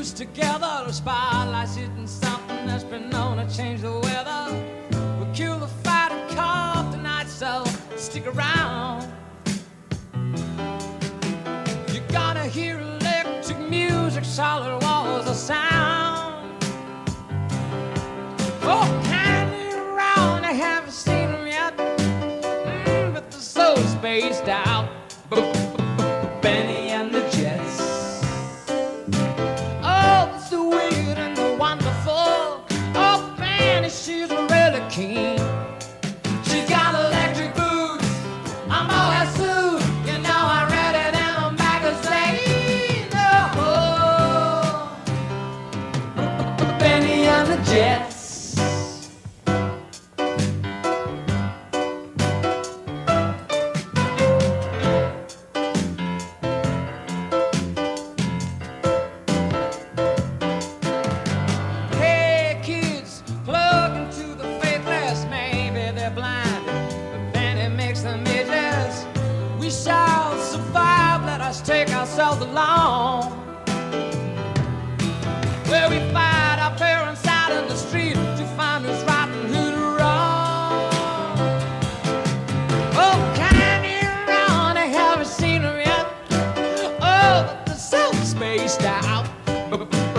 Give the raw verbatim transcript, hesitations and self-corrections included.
fuse together. The spotlight's hitting something that's been known to change the weather. We'll kill the fight and carve tonight, so stick around. You're gonna hear electric music, solid walls of sound. Oh, kindly around, I haven't seen them yet, mm, but they're so spaced out. Benny and the Jets. Oh, it's the weird and the wonderful. Oh, Benny, she's really keen. She's got electric boots, a mohair suit. You know I read it in a magazine. Oh, Benny and the Jets. Take ourselves along, where we fight our parents out in the street to find who's right and who's wrong. Oh, kindly around, I haven't seen her yet. Oh, but the South spaced out.